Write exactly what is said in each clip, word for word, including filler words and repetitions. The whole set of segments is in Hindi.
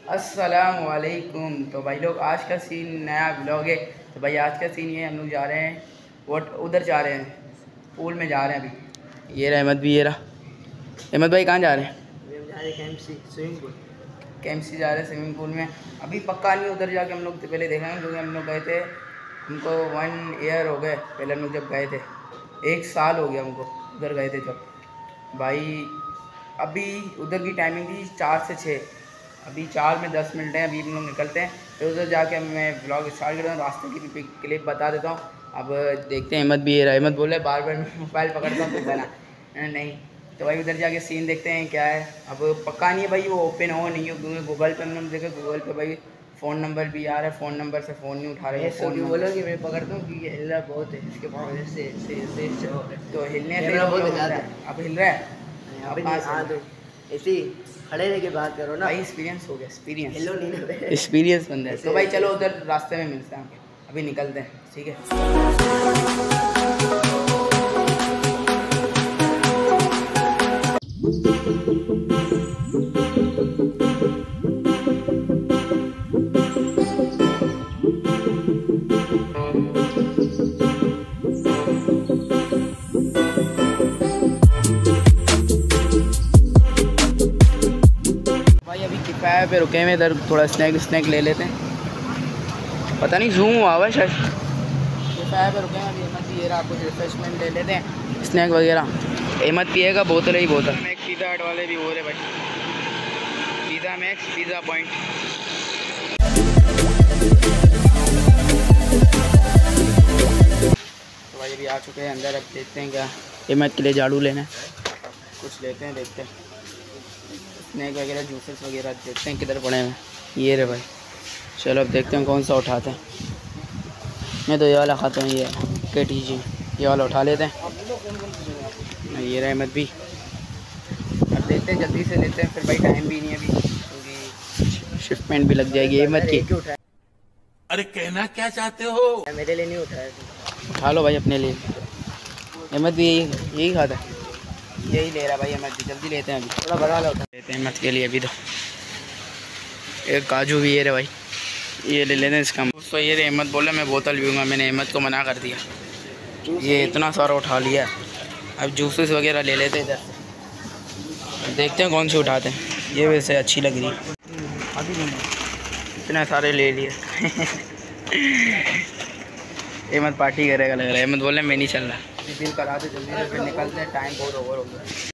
अस्सलाम वालेकुम। तो भाई लोग आज का सीन नया ब्लॉग है। तो भाई आज का सीन ये हम लोग जा रहे हैं वो उधर जा रहे हैं पूल में जा रहे हैं अभी। ये रहा अहमद भी, ये रहा अहमद भाई। कहाँ जा रहे हैं? जा रहे हैं स्विमिंग पूल। कैंपसी जा रहे हैं स्विमिंग पूल में। अभी पक्का नहीं, उधर जाके हम लोग पहले देखेंगे क्योंकि हम लोग गए थे, हमको वन ईयर हो गए पहले हम लोग जब गए थे, एक साल हो गया हमको उधर गए थे जब। भाई अभी उधर की टाइमिंग थी चार से छः, अभी चार में दस मिनट हैं, अभी हम लोग निकलते हैं। फिर उधर जाके मैं ब्लॉग स्टार्ट करता हूँ, रास्ते की क्लिप बता देता हूँ। अब देखते हैं। अहमद भी ये रहा, अहमद बोले बार बार मोबाइल पकड़ता हूँ तो बना नहीं। तो भाई उधर जाके सीन देखते हैं क्या है। अब पक्का नहीं है भाई वो ओपन हो नहीं हो, क्योंकि गूगल पे हमने देखा, गूगल पे भाई फ़ोन नंबर भी आ रहा है, फ़ोन नंबर से फ़ोन नहीं उठा रहे हैं। फ़ोन बोलो कि मैं पकड़ता हूँ कि हिल रहा बहुत है, इसके वजह से तो हिलने से बहुत ज़्यादा अब हिल रहा है। हाँ तो ऐसे ही खड़े रह के बात करो ना भाई, एक्सपीरियंस हो गया, एक्सपीरियंस हेलो नहीं एक्सपीरियंस बंदा है। तो भाई चलो उधर रास्ते में मिलते हैं, अभी निकलते हैं, ठीक है। किफ़ाया पे रुके हुए, इधर थोड़ा स्नैक स्नैक ले लेते हैं। पता नहीं जूम हुआ हुआ शायद। किफ़ाया पे रुके हैं अभी। अहमद पिए रहा, कुछ रिफ्रेशमेंट ले लेते हैं, स्नैक वगैरह। अहमद पिएगा बोतल ही बोतल। मैक्स पिज़्ज़ा हट वाले भी हो रहे भाई, पिज़्ज़ा मैक्स, पिज़्ज़ा पॉइंट। तो भाई अभी आ चुके हैं अंदर। अब देखते हैं क्या अहमद के लिए झाड़ू लेना है, कुछ लेते हैं, देखते हैं स्नैक वगैरह, जूसेस वगैरह देखते हैं किधर पड़े हैं। ये रहे भाई, चलो अब देखते हैं कौन सा उठाते हैं। मैं तो ये वाला खाता हूँ, ये के टी जी, ये वाला उठा लेते हैं। ये रहे अहमद भी। अब देखते हैं, जल्दी से लेते हैं, फिर भाई टाइम भी नहीं है अभी क्योंकि शिफ्टमेंट भी लग जाएगी अहमद की। अरे कहना क्या चाहते हो? मेरे लिए नहीं उठाया, उठा लो भाई अपने लिए। अहमद भी यही यही खाता है, यही ले रहा भाई अहमद भी। जल्दी लेते हैं, अभी थोड़ा बड़ा लो लेते हैं अहमद के लिए अभी। तो एक काजू भी ये रहे भाई, ये ले लेते हैं इसका। तो ये रहे अहमद बोला मैं बोतल पीऊँगा, मैंने अहमद को मना कर दिया। ये इतना सारा उठा लिया, अब जूसेस वगैरह ले लेते हैं इधर। देखते हैं कौन सी उठाते हैं। ये वैसे अच्छी लग रही है, अभी नहीं इतने सारे ले लिए। अहमद पार्टी करेगा लग रहा है। अहमद बोले मैं नहीं चल रहा, बिल करा दे जल्दी से, फिर निकलते हैं, टाइम बहुत ओवर हो गया।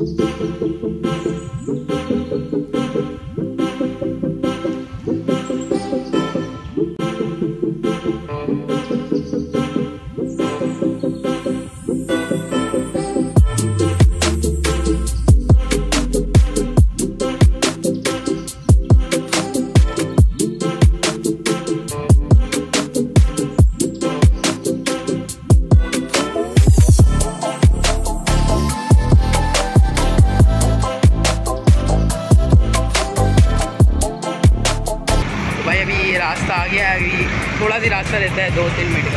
रास्ता आ गया है, अभी थोड़ा सी रास्ता रहता है, दो तीन मिनट का।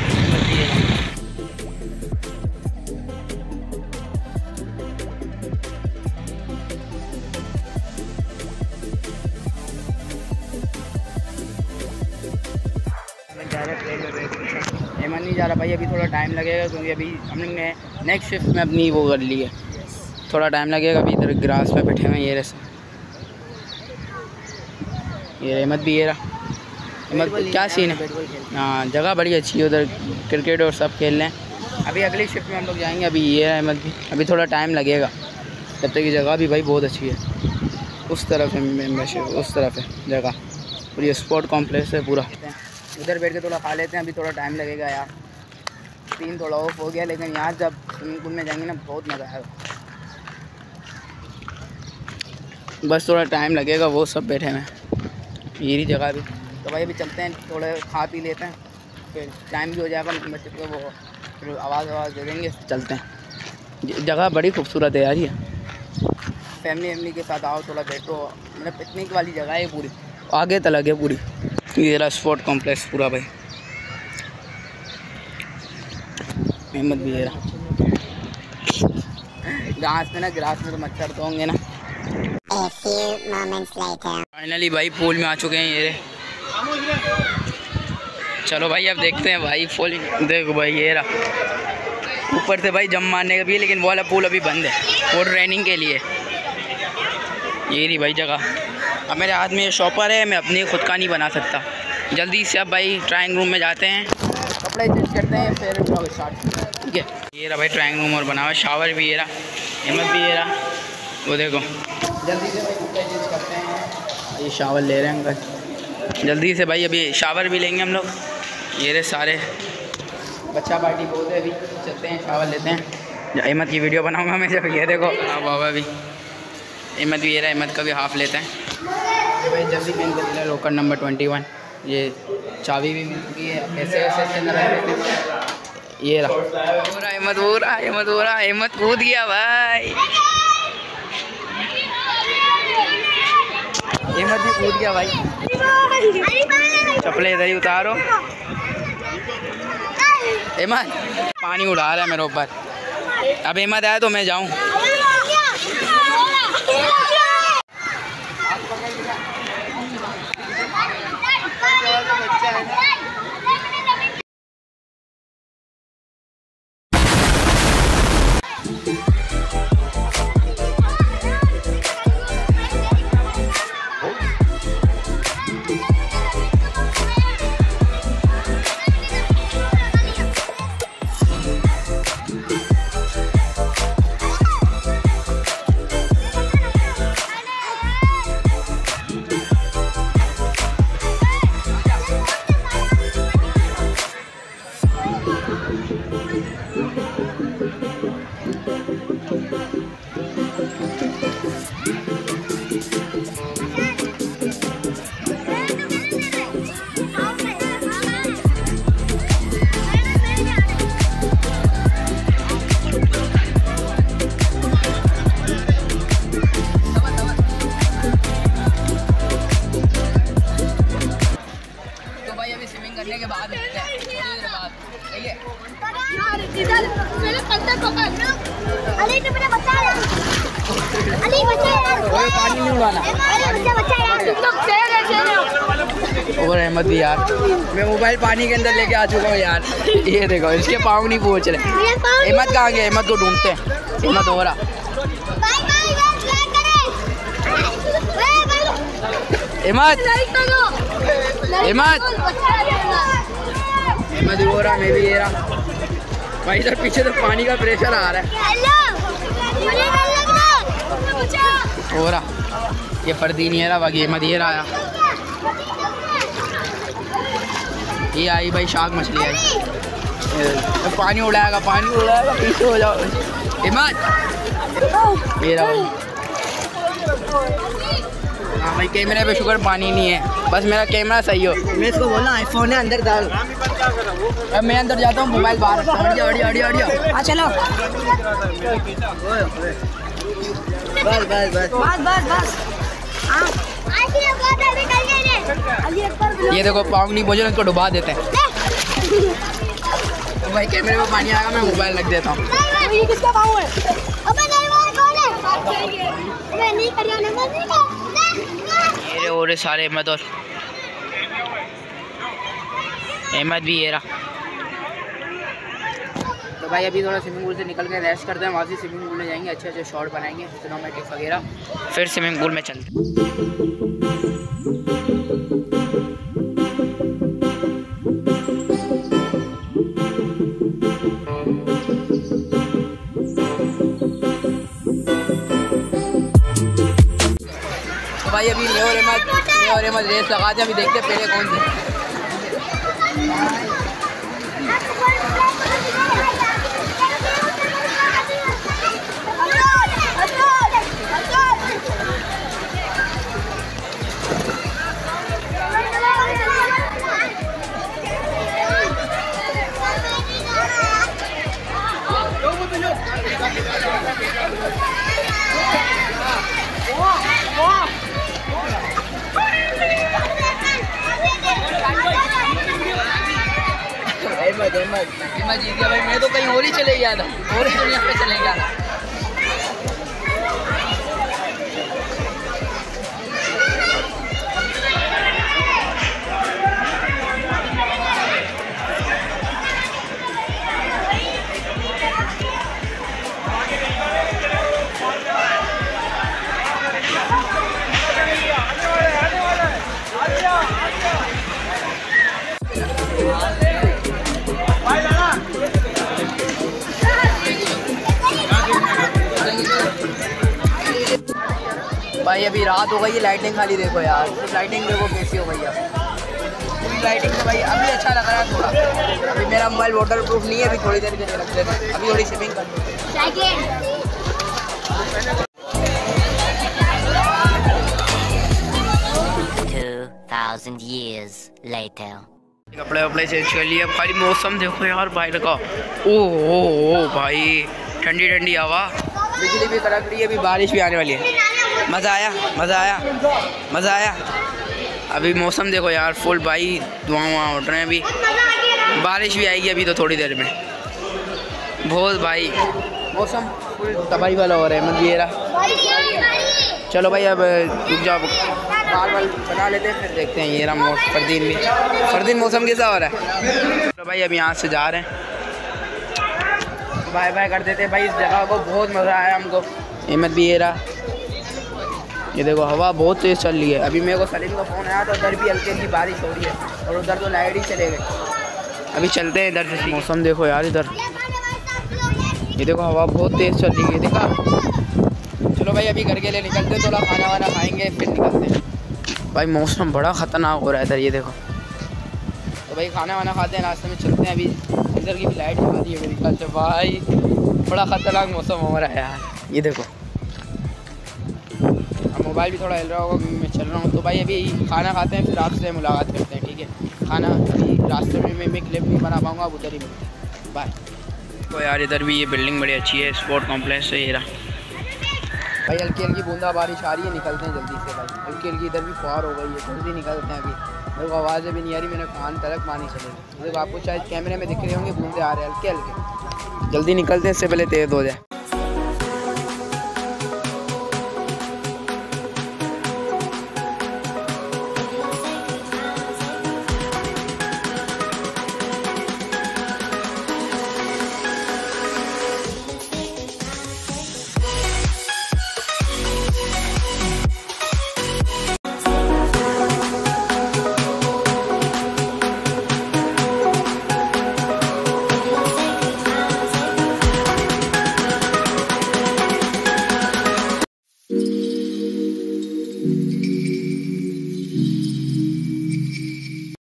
एमन नहीं जा रहा भाई, अभी थोड़ा टाइम लगेगा क्योंकि अभी हमने नेक्स्ट शिफ्ट में अपनी वो कर ली है, थोड़ा टाइम लगेगा। अभी इधर ग्रास पे बैठे हुए, ये रहे ये अहमद भी, ये रहा अहमद। क्या सीन है? हाँ जगह बड़ी अच्छी है उधर, क्रिकेट और सब खेल रहे हैं। अभी अगली शिफ्ट में हम लोग जाएंगे। अभी ये है अहमद भी, अभी थोड़ा टाइम लगेगा, तब तक की जगह भी भाई बहुत अच्छी है। उस तरफ है मेंबरशिप, उस तरफ है जगह, और ये स्पोर्ट कॉम्प्लेक्स है पूरा। उधर बैठ के थोड़ा खा लेते हैं, अभी थोड़ा टाइम लगेगा यार। सीन थोड़ा ऑफ हो गया, लेकिन यहाँ जब स्विमिंग पूल में जाएंगे ना बहुत मज़ा आएगा। बस थोड़ा टाइम लगेगा, वो सब बैठे हैं यही जगह भी। तो भाई अभी चलते हैं, थोड़े खा पी लेते हैं, फिर टाइम भी हो जाएगा मेंबरशिप को, वो फिर आवाज़ आवाज़ दे देंगे, चलते हैं। जगह बड़ी खूबसूरत है यार ये, फैमिली वैमिली के साथ आओ, थोड़ा बैठो, मतलब पिकनिक वाली जगह है पूरी, आगे तलक है पूरी। ये रहा स्पोर्ट कॉम्प्लेक्स पूरा भाई। अहमद भी है घास में ना, ग्रास में तो मच्छर तो होंगे ना। फाइनली भाई पूल में आ चुके हैं ये। चलो भाई अब देखते हैं भाई फुल। देखो भाई ये रहा ऊपर से भाई जम मारने का भी है, लेकिन वो वाला पूल अभी बंद है, वो ट्रेनिंग के लिए। ये रही भाई जगह। अब मेरे हाथ में ये शॉपर है, मैं अपनी खुद का नहीं बना सकता। जल्दी से अब भाई ड्राइंग रूम में जाते हैं, कपड़े चेंज करते हैं, फिर ब्लॉग स्टार्ट। ठीक है, ये रहा भाई ड्राइंग रूम और बना हुआ शावर भी ये रहा, हिम्मत भी ये रहा। वो देखो जल्दी से भाई कपड़े चेंज करते हैं। ये शावर ले रहे हैं अंकल, जल्दी से भाई अभी शावर भी लेंगे हम लोग। ये रहे सारे बच्चा पार्टी बोलते हैं, अभी चलते हैं शावर लेते हैं। अहमद की वीडियो बनाऊँगा मैं जब। ये देखो हाँ बाबा भी अहमद भी ये रहा, अहमद का भी हाफ लेते हैं भाई। जल्दी पेन कर दिया लोकर नंबर ट्वेंटी वन। ये चाबी भी मिल चुकी है, ऐसे ऐसे ऐसे न रख। ये रहा हो रहा अहमद, हो रहा अहमद, हो रहा अहमद कूद गया भाई। अहमद भी कूद गया भाई। चप्पलें इधर ही उतारो। अहमद पानी उड़ा रहा है मेरे ऊपर। अब अहमद आया तो मैं जाऊँ। के बाद मिलते हैं थोड़ी देर बाद, ठीक है? इधर मेरे पत्ते पकड़ ना। अली तो मुझे बचा यार, अली बचा यार, कोई पानी नहीं उड़ाना। अरे बच्चा बच्चा यार, तुम लोग शेर है शेर। और अहमद भी यार, मैं मोबाइल पानी के अंदर लेके आ चुका हूँ यार। ये देखो इसके पाँव नहीं पहुँच रहे। अहमद कहाँ गए? अहमद को ढूंढते हैं। अहमद हो रहा अहमद अहमद अहमद हो रहा, मैं भी ये रहा भाई। इधर पीछे तो पानी का प्रेशर आ रहा है। हो रहा ये फर्दी नहीं है रहा बाकी। अहमद ये रहा, ये आई भाई शार्क मछली आई। तो पानी उड़ाएगा पानी उड़ाएगा, पीछे हो जाओ अहमद। ये रहा भाई। हाँ भाई कैमरे पे शुक्र पानी नहीं है, बस मेरा कैमरा सही हो। मैं इसको बोला आईफोन है अंदर डाल। अब मैं अंदर जाता हूँ, मोबाइल बाहर। अड़िया अड़िया अड़िया अड़िया आ चलो। बस बस बस बस बस बस ये देखो पाँव नहीं पहुँचे, इसको डुबा देते हैं। तो भाई कैमरे में पानी आएगा, मैं मोबाइल रख देता हूँ। ये किसका पाँव है? अबे नहीं वो कौन है? मैं नहीं करिया ना मत। ये और सारे अहमद और अहमद भी ये रहा। तो भाई अभी थोड़ा स्विमिंग पूल से निकल के रेस्ट करते हैं, वहाँ से स्विमिंग पूल में जाएंगे, अच्छे अच्छे शॉट बनाएंगे सिनेमैटिक वगैरह, फिर स्विमिंग पूल में चलते हैं। तो भाई अभी मैं और अहमद मैं और अहमद रेस लगाते हैं, अभी देखते हैं पहले कौन से। अहमद जीत गया भाई। मैं तो कहीं और ही चले गया था, और ही दुनिया पे चले गया था। भाई अभी रात हो गई है, लाइटिंग खाली देखो यार, लाइटिंग देखो कैसी हो गई है पूरी लाइटिंग से भाई। अभी अच्छा लग रहा है थोड़ा। अभी मेरा मोबाइल वाटर प्रूफ नहीं है, अभी थोड़ी देर के लिए रख देते हैं, अभी थोड़ी स्विमिंग कर लेते हैं। two thousand years later. कपड़े वपड़े चेंज कर लिए। भाई मौसम देखो यार बाहर का, ओह ओ भाई ठंडी ठंडी हवा, बिजली भी कड़क रही है, अभी बारिश भी आने वाली है। मज़ा आया मज़ा आया मज़ा आया। अभी मौसम देखो यार फुल भाई, धुआं वहाँ उठ रहे हैं, अभी बारिश भी आएगी अभी तो थोड़ी देर में। बहुत भाई मौसम फुल तबाही वाला हो रहा है मतलब ये रहा। चलो भाई अब रुक जाओ, बाल बाल बना लेते हैं फिर देखते हैं। ये रहा मौसम फरदीन भी, फरदीन मौसम कैसा हो रहा है। तो भाई अब यहाँ से जा रहे हैं, बाय बाय कर देते हैं भाई। इस जगह को बहुत मज़ा आया हमको। हिम्मत भी ये रहा, ये देखो हवा बहुत तेज़ चल रही है। अभी मेरे को सलीम का फ़ोन आया तो उधर भी हल्की हल्की बारिश हो रही है और उधर तो लाइट ही चले गए। अभी चलते हैं इधर से। मौसम देखो यार इधर, ये देखो हवा बहुत तेज़ चल रही है, देखा। चलो भाई अभी घर के लिए निकलते हैं, थोड़ा खाना वाना खाएंगे फिर निकलते हैं। भाई मौसम बड़ा ख़तरनाक हो रहा है इधर, ये देखो। तो भाई खाना वाना खाते हैं, रास्ते में चलते हैं। अभी इधर की भी लाइट जल रही है मेरे ख्याल से। भाई बड़ा ख़तरनाक मौसम हो रहा है यार, ये देखो। अब मोबाइल भी थोड़ा हिल रहा होगा, मैं चल रहा हूँ। तो भाई अभी खाना खाते हैं फिर आपसे मुलाकात करते हैं, ठीक है। खाना अभी रास्ते में मैं क्लिप नहीं बना पाऊँगा, अब उधर ही मिलते हैं, बाय। तो यार इधर भी ये बिल्डिंग बड़ी अच्छी है, स्पोर्ट कॉम्प्लेक्स है ये रहा। भाई हल्की हल्की बूंदा बारिश आ रही है, निकलते हैं जल्दी से भाई। हल्की हल्की इधर भी फुहार हो गई है, जल्दी निकलते हैं। अभी मेरे को आवाज़ें भी नहीं आ रही, मैंने कान तलक पानी चले। देखो आपको शायद कैमरे में दिख रहे होंगे, बूंदे आ रहे हैं हल्के हल्के। जल्दी निकलते हैं इससे पहले तेज़ हो जाए।